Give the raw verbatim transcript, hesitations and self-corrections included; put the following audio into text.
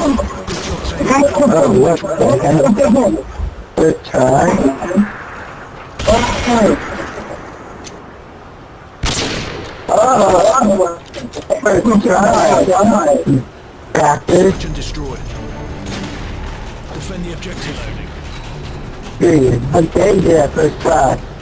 Oh, what the hell? Good try. Oh, good try. Bastard. Objective destroyed. Defend the objective. Period. Okay, yeah, first try.